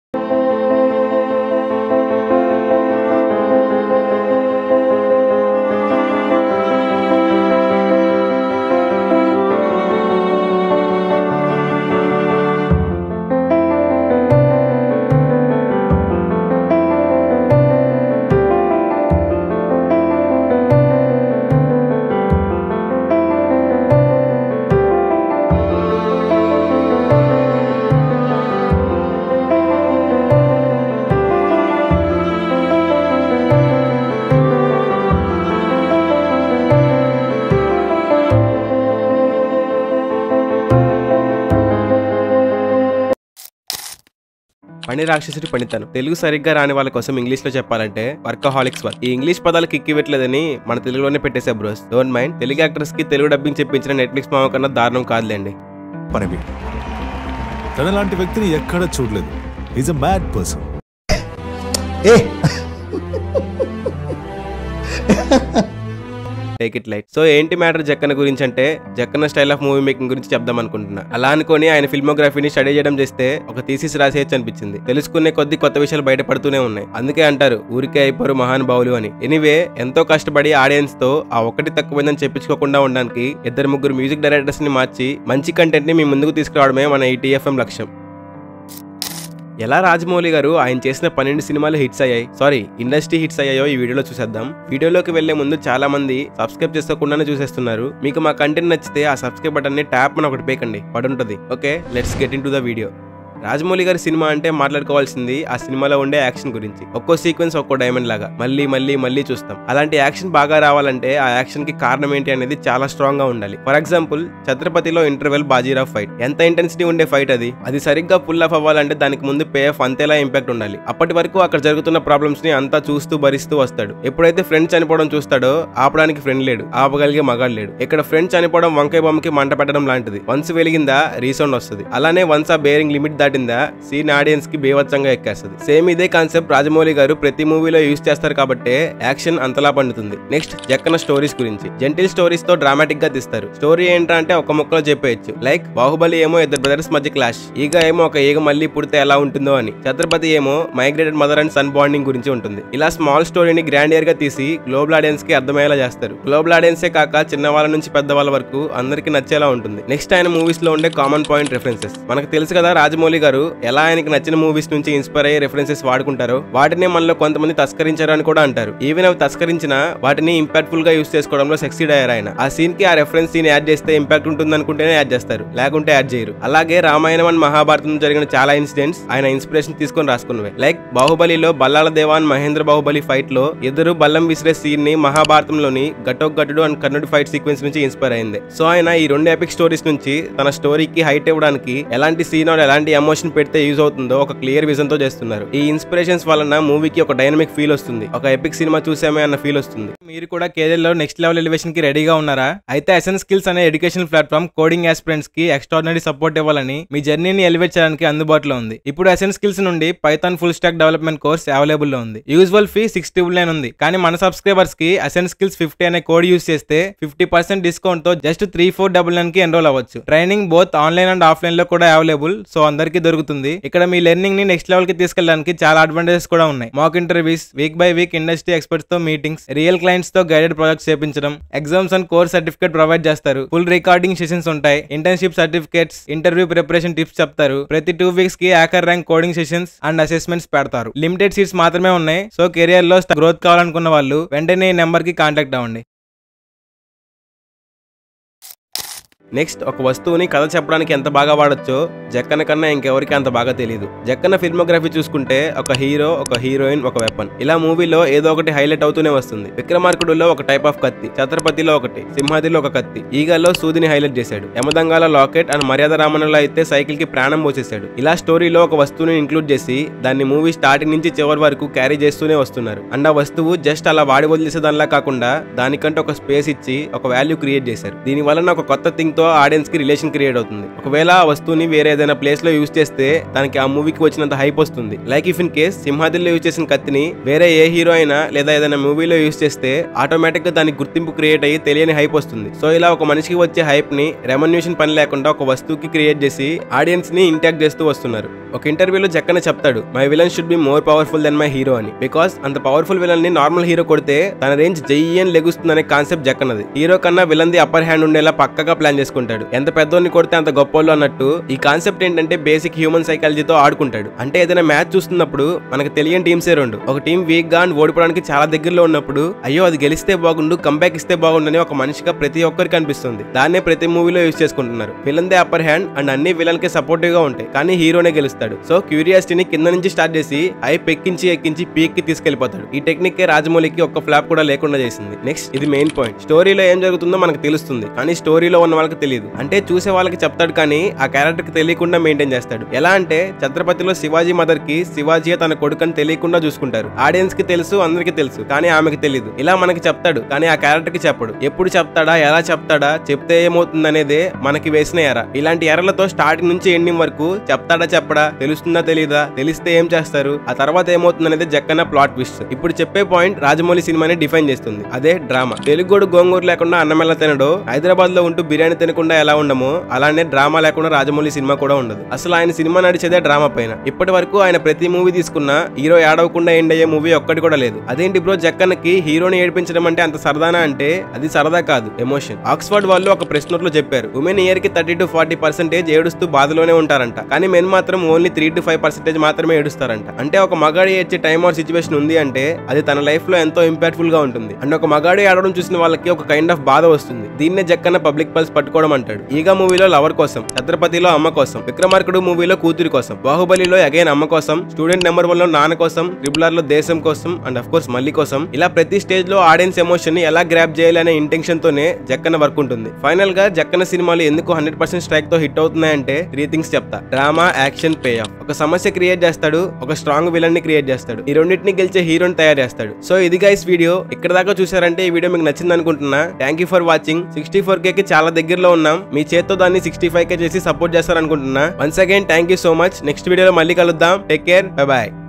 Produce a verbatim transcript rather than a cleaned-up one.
పని రాక్షసుడి పనితనం. తెలుగు సరిగ్గా రాని వాళ్ళ కోసం ఇంగ్లీష్ లో చెప్పాలంటే వర్కహాలిక్స్ వర్క్. ఈ ఇంగ్లీష్ పదాలు కిక్కివట్లేదని మన తెలుగులోనే పెట్టేసే bros. Don't mind. Telugu actors కి తెలుగు డబ్బింగ్ చెప్పించిన నెట్ఫ్లిక్స్ మామ కన్నా దారుణం కాదులేండి. పని తనలాంటి వ్యక్తిని ఎక్కడ చూడలేదు. Is a mad person. Take it light. So ఏంటి మ్యాటర్ జక్కన్న గురించి అంటే, Jakkanna style of movie making గురించి చెప్దాం అనుకుంటున్నా. అలా అనుకుని ఆయన ఫిల్మోగ్రఫీని స్టడీ చేయడం చేస్తే ఒక థీసిస్ రాసేయచ్చు అనిపించింది. తెలుసుకునే కొద్ది కొత్త విషయాలు బయటపడుతూనే ఉన్నాయి. అందుకే అంటారు ఊరికే అయిపోరు మహానుభావులు అని. ఎనీవే, ఎంతో కష్టపడి ఆడియన్స్ తో ఆ ఒకటి తక్కువైందని చెప్పించుకోకుండా ఉండడానికి ఇద్దరు ముగ్గురు మ్యూజిక్ డైరెక్టర్స్ ని మార్చి మంచి కంటెంట్ ని మీ ముందుకు తీసుకురావడమే మన ఈ టీఎఫ్ఎం లక్ష్యం. ఎలా రాజమౌళి గారు ఆయన చేసిన పన్నెండు సినిమాలు హిట్స్ అయ్యాయి, సారీ ఇండస్ట్రీ హిట్స్ అయ్యాయో ఈ వీడియోలో చూసేద్దాం. వీడియోలోకి వెళ్లే ముందు చాలా మంది సబ్స్క్రైబ్ చేసుకోకుండానే చూసేస్తున్నారు. మీకు మా కంటెంట్ నచ్చితే ఆ సబ్స్క్రైబ్ బటన్ ని ట్యాప్ అని ఒకటి పేకండి, పడుంటది. Okay, let's get into the video. Rajamouli గారి సినిమా అంటే మాట్లాడుకోవాల్సింది ఆ సినిమాలో ఉండే యాక్షన్ గురించి. ఒక్కో సీక్వెన్స్ ఒక్కో డైమండ్ లాగా మళ్ళీ మళ్ళీ మళ్ళీ చూస్తాం. అలాంటి యాక్షన్ బాగా రావాలంటే ఆ యాక్షన్ కి కారణం ఏంటి అనేది చాలా స్ట్రాంగ్ గా ఉండాలి. ఫర్ ఎగ్జాంపుల్, ఛత్రపతిలో ఇంటర్వెల్ బాజీరావ్ ఫైట్ ఎంత ఇంటెన్సిటీ ఉండే ఫైట్ అది. అది సరిగ్గా పుల్ ఆఫ్ అవ్వాలంటే దానికి ముందు పే ఆఫ్ అంతేలా ఇంపాక్ట్ ఉండాలి. అప్పటి వరకు అక్కడ జరుగుతున్న ప్రాబ్లమ్స్ ని అంతా చూస్తూ భరిస్తూ వస్తాడు. ఎప్పుడైతే ఫ్రెండ్ చనిపోవడం చూస్తాడో ఆపడానికి ఫ్రెండ్ లేడు, ఆపగలిగే మగాడు లేడు. ఇక్కడ ఫ్రెండ్ చనిపోవడం వంకాయ బొమ్మకి మంట పెట్టడం లాంటిది. వన్స్ వెలిగిందా రీసౌండ్ వస్తుంది. అలానే వన్స్ ఆ బేరింగ్ లిమిట్ దాటిందా సీన్ ఆడియన్స్ కి బేవచ్చంగా ఎక్కేస్తుంది. సేమ్ ఇదే కాన్సెప్ట్ రాజమౌళి గారు ప్రతి మూవీలో యూజ్ చేస్తారు కాబట్టి యాక్షన్ అంతలా పండుతుంది. నెక్స్ట్, జక్కన స్టోరీస్ గురించి. జెంటిల్ స్టోరీస్ తో డ్రామాటిక్ గా తీస్తారు. స్టోరీ ఏంటంటే ఒక ముక్కలో చెప్పేయచ్చు. లైక్ బాహుబలి ఏమో ఇద్దరు బ్రదర్స్ మధ్య క్లాష్, ఈగ ఏమో ఒక ఈగ మళ్ళీ పుడితే ఎలా ఉంటుందో అని, ఛత్రపతి ఏమో migrated mother and son bonding గురించి ఉంటుంది. ఇలా స్మాల్ స్టోరీని గ్రాండియర్ గా తీసి గ్లోబల్ ఆడియన్స్ కి అర్థమయ్యేలా చేస్తారు. గ్లోబల్ ఆడియన్సే కాక చిన్నవాళ్ళ నుంచి పెద్దవాళ్ళ వరకు అందరికి నచ్చేలా ఉంటుంది. నెక్స్ట్, ఆయన మూవీస్ లో ఉండే కామన్ పాయింట్ రెఫరెన్సెస్. మనకు తెలుసు కదా రాజమౌళి గారు ఎలా ఆయనకి నచ్చిన మూవీస్ నుంచి ఇన్స్పైర్ అయ్యే రెఫరెన్సెస్ వాడుకుంటారో వాటిని మనలో కొంతమంది తస్కరించారు అని కూడా అంటారు. ఈవెన్ అవి తస్కరించిన వాటిని ఇంపాక్ట్ఫుల్ గా యూస్ చేసుకోవడంలో సక్సీడ్ అయ్యారు ఆయన. ఆ సీన్ కి ఆ రెఫరెన్స్ సీన్ యాడ్ చేస్తే ఇంపాక్ట్ ఉంటుంది అనుకుంటేనే యాడ్ చేస్తారు, లేకుంటే యాడ్ చేయరు. అలాగే రామాయణం అండ్ మహాభారతం జరిగిన చాలా ఇన్సిడెంట్స్ ఆయన ఇన్స్పిరేషన్ తీసుకొని రాసుకున్నవే. లైక్ బాహుబలిలో బల్లాల దేవాన్ మహేంద్ర బాహుబలి ఫైట్ లో ఇద్దరు బల్లం విసిరే సీన్ ని మహాభారతంలోని ఘటోత్కచుడు అండ్ కర్ణుడి ఫైట్ సీక్వెన్స్ నుంచి ఇన్స్పైర్ అయింది. సో ఆయన ఈ రెండు ఎపిక్ స్టోరీస్ నుంచి తన స్టోరీకి హైట్ ఇవ్వడానికి ఎలాంటి సీన్ ఆర్ ఎలాంటి ఎమోషన్ పెడితే యూజ్ అవుతుందో ఒక క్లియర్ విజన్ తో చేస్తున్నారు. ఈ ఇన్స్పిరేషన్స్ వలన మూవీకి ఒక డైనమిక్ ఫీల్ వస్తుంది, ఒక ఎపిక్ సినిమా చూసామే అన్న ఫీల్ వస్తుంది. మీరు కూడా కేరియర్ లో నెక్స్ట్ లెవెల్ ఎలివేషన్ కి రెడీగా ఉన్నారా? అయితే ఎసెన్స్ స్కిల్స్ అనే ఎడ్యుకేషన్ ప్లాట్ఫామ్ కోడింగ్ ఆస్పిరెంట్స్ కి ఎక్స్ట్రాడినరీ సపోర్ట్ ఇవ్వాలని మీ జర్నీని ఎలివేట్ చేయడానికి అందుబాటులో ఉంది. ఇప్పుడు ఎసెన్స్ స్కిల్స్ నుండి python full stack development course available లో ఉంది. Usual fee six triple nine ఉంది, కానీ మన సబ్స్క్రైబర్స్ కి ఎసెన్స్ స్కిల్స్ ఫిఫ్టీ అనే కోడ్ యూస్ చేస్తే ఫిఫ్టీ పర్సెంట్ డిస్కౌంట్ తో just three four double nine కి ఎన్రోల్ అవ్వచ్చు. Training both online and offline లో కూడా అవైలబుల్, సో అందరికీ దొరుకుతుంది. ఇక్కడ మీ లెర్నింగ్ ని నెక్స్ట్ లెవెల్ కి తీసుకెళ్ళడానికి చాలా అడ్వాంటేజెస్ కూడా ఉన్నాయి. Mock interviews, week by week industry experts తో మీటింగ్స్, రియల్ క్లయింట్స్ తో గైడెడ్ ప్రాజెక్ట్స్ చేపించడం, exams and course certificate provide చేస్తారు. ఫుల్ రికార్డింగ్ సెషన్స్ ఉంటాయి, internship certificates, interview preparation tips చెప్తారు. ప్రతి టూ వీక్స్ కి HackerRank coding sessions and assessments పెడతారు. Limited seats మాత్రమే ఉన్నాయి, సో కెరియర్ లో గ్రోత్ కావాలనుకున్న వాళ్ళు వెంటనే ఈ నెంబర్ కి కాంటాక్ట్ అవ్వండి. నెక్స్ట్, ఒక వస్తువుని కథ చెప్పడానికి ఎంత బాగా వాడచ్చో జక్కన్న కన్నా ఇంకెవరికి అంత బాగా తెలియదు. జక్కన్న ఫిల్మోగ్రఫీ చూసుకుంటే ఒక హీరో, ఒక హీరోయిన్, ఒక వెపన్, ఇలా మూవీలో ఏదో ఒకటి హైలైట్ అవుతూనే వస్తుంది. విక్రమార్కుడులో ఒక టైప్ ఆఫ్ కత్తి, ఛత్రపతిలో ఒకటి, సింహాదిలో ఒక కత్తి, ఈగల్లో సూదిని హైలైట్ చేశాడు, యమదంగాల లాకెట్ అండ్ మర్యాద రామన్నలో అయితే సైకిల్ కి ప్రాణం పోసేశాడు. ఇలా స్టోరీలో ఒక వస్తువుని ఇంక్లూడ్ చేసి దాన్ని మూవీ స్టార్టింగ్ నుంచి చివరి వరకు క్యారీ చేస్తూనే వస్తున్నారు. అండ్ ఆ వస్తువు జస్ట్ అలా వాడి వదిలేసే దానిలా కాకుండా దానికంటే ఒక స్పేస్ ఇచ్చి ఒక వాల్యూ క్రియేట్ చేశారు. దీని వలన ఒక కొత్త థింక్ వస్తువుతో ఆడియన్స్ కి రిలేషన్ క్రియేట్ అవుతుంది. ఒకవేళ ఆ వస్తువుని వేరే ఏదైనా ప్లేస్ లో యూజ్ చేస్తే దానికి ఆ మూవీకి వచ్చినంత హైప్ వస్తుంది. లైక్ ఇఫ్ ఇన్ కేస్ సింహాద్రిలో యూజ్ చేసిన కత్తిని వేరే ఏ హీరో అయినా లేదా ఏదైనా మూవీలో యూజ్ చేస్తే ఆటోమేటిక్ గా దానికి గుర్తింపు క్రియేట్ అయ్యి తెలియని హైప్ వస్తుంది. సో ఇలా ఒక మనిషికి వచ్చే హైప్ ని రెమన్యూషన్ పని లేకుండా ఒక వస్తువుకి క్రియేట్ చేసి ఆడియన్స్ ని ఇంటాక్ట్ చేస్తూ వస్తున్నారు. ఒక ఇంటర్వ్యూలో జక్కన్న చెప్తాడు, my villain should be more powerful then my hero అని. బికాస్ అంత పవర్ఫుల్ విలన్ ని నార్మల్ హీరో కొడితే తన రేంజ్ జయ్యని లెగుస్తుందనే కాన్సెప్ట్ జక్కన్నది. హీరో కన్నా విలన్ ది అప్పర్ హ్యాండ్ ఉండేలా పక్కగా ప్లాన్ చేసుకుంటాడు. ఎంత పెద్దోని కొడితే అంత గొప్పోళ్ళు అన్నట్టు ఈ కాన్సెప్ట్ ఏంటంటే బేసిక్ హ్యూమన్ సైకాలజీతో ఆడుకుంటాడు. అంటే ఏదైనా మ్యాచ్ చూస్తున్నప్పుడు మనకు తెలియని టీమ్సే రెండు. ఒక టీం వీక్ గా ఓడిపోవడానికి చాలా దగ్గరలో ఉన్నప్పుడు అయ్యో అది గెలిస్తే బాగుండు, కంబ్యాక్ ఇస్తే బాగుండని ఒక మనిషిగా ప్రతి ఒక్కరికి అనిపిస్తుంది. దాన్నే ప్రతి మూవీలో యూజ్ చేసుకుంటున్నారు. విలన్ దే అప్పర్ హ్యాండ్ అండ్ అన్ని విలన్ కి సపోర్టివ్ గా ఉంటాయి, కానీ హీరోనే గెలుస్తాడు. సో క్యూరియాసిటీని కింద నుంచి స్టార్ట్ చేసి హైప్ ఎక్కించి ఎక్కించి పీక్ కి తీసుకెళ్లిపోతాడు. ఈ టెక్నిక్ రాజమౌళికి ఒక్క ఫ్లాప్ కూడా లేకుండా చేసింది. నెక్స్ట్ ఇది మెయిన్ పాయింట్. స్టోరీలో ఏం జరుగుతుందో మనకు తెలుస్తుంది, కానీ స్టోరీలో ఉన్న వాళ్ళకి తెలియదు. అంటే చూసే వాళ్ళకి చెప్తాడు కానీ ఆ క్యారెక్టర్ కి తెలియకుండా మెయింటైన్ చేస్తాడు. ఎలా అంటే ఛత్రపతిలో శివాజీ మదర్ కి శివాజీ తన కొడుకుని తెలియకుండా చూసుకుంటారు. ఆడియన్స్ కి తెలుసు, అందరికి తెలుసు, కానీ ఆమెకి తెలియదు. ఇలా మనకి చెప్తాడు కానీ ఆ క్యారెక్టర్ కి చెప్పడు. ఎప్పుడు చెప్తాడా, ఎలా చెప్తాడా, చెప్తే ఏమవుతుంది అనేదే మనకి వేసిన ఎర. ఇలాంటి ఎరలతో స్టార్టింగ్ నుంచి ఎండింగ్ వరకు చెప్తాడా చెప్పడా, తెలుస్తుందా తెలీదా, తెలిస్తే ఏం చేస్తారు, ఆ తర్వాత ఏమవుతుంది అనేది జక్కన్న ప్లాట్ ట్విస్ట్. ఇప్పుడు చెప్పే పాయింట్ రాజమౌళి సినిమాని డిఫైన్ చేస్తుంది. అదే డ్రామా. తెలుగుడు గోంగూర లేకుండా అన్నం ఎలా తినడో, హైదరాబాద్ లో ఉంటూ బిర్యానీ తినకుండా ఎలా ఉండమో అలానే డ్రామా లేకుండా రాజమౌళి సినిమా కూడా ఉండదు. అసలు ఆయన సినిమా నడిచేదే డ్రామా పైన. ఇప్పటి వరకు ఆయన ప్రతి మూవీ తీసుకున్నా హీరో ఏడవకుండా ఎండ్ అయ్యే మూవీ ఒక్కటి కూడా లేదు. అదేంటి బ్రో జక్కన్నకి హీరోని ఏడిపించడం అంటే అంత సరదానా అంటే అది సరదా కాదు, ఎమోషన్. ఆక్స్ఫర్డ్ వాళ్ళు ఒక ప్రెస్ నోట్ లో చెప్పారు, ఉమెన్ ఇయర్ కి థర్టీ టు ఫార్టీ పర్సెంటేజ్ ఏడుస్తూ బాధలోనే ఉంటారంట, కానీ మెన్ మాత్రం only three to five percentage మాత్రమే ఏడుస్తారంట. అంటే ఒక మగాడి ఏడ్చే టైం ఆర్ సిచ్యువేషన్ ఉంది అంటే అది తన లైఫ్ లో ఎంతో ఇంపాక్ట్ఫుల్ గా ఉంటుంది. అండ్ ఒక మగాడి ఆడడం చూసిన వాళ్ళకి ఒక కైండ్ ఆఫ్ బాధ వస్తుంది. దీన్నే జక్కన్న పబ్లిక్ పల్స్ పట్టుకోవడం అంటాడు. ఈగా మూవీలో లవర్ కోసం, ఛత్రపతిలో అమ్మ కోసం, విక్రమార్కుడు మూవీలో కూతురి కోసం, బాహుబలిలో అగైన్ అమ్మ కోసం, స్టూడెంట్ నెంబర్ వన్ లో నాన్న కోసం, ట్రిపుల్ ఆర్ లో దేశం కోసం అండ్ అఫ్ కోర్స్ మల్లి కోసం. ఇలా ప్రతి స్టేజ్ లో ఆడియన్స్ ఎమోషన్ ని ఎలా గ్రాప్ చేయాలి అనే ఇంటెన్షన్ తోనే జక్కన్న వర్క్ ఉంటుంది. ఫైనల్ గా జక్కన్న సినిమాలు ఎందుకు హండ్రెడ్ పర్సెంట్ స్ట్రైక్ తో హిట్ అవుతున్నాయంటే త్రీ థింగ్స్ చెప్తా. Drama, action, pay off. ఒక సమస్య క్రియేట్ చేస్తాడు, ఒక స్ట్రాంగ్ విలన్ ని క్రియేట్ చేస్తాడు, ఈ రెండింటిని గెలిచే హీరోని తయారు చేస్తాడు. సో ఇది గైస్ వీడియో. ఇక్కడ దాకా చూసారంటే ఈ వీడియో మీకు నచ్చింది అనుకుంటున్నా. Thank you for watching. Sixty four K కి చాలా దగ్గరలో ఉన్నాం. మీ చేత్తో దాన్ని సిక్స్టీ ఫైవ్ కే చేసి సపోర్ట్ చేస్తారనుకుంటున్నా. Once again thank you so much. Next వీడియోలో మళ్ళీ కలుద్దాం. Take care, bye bye.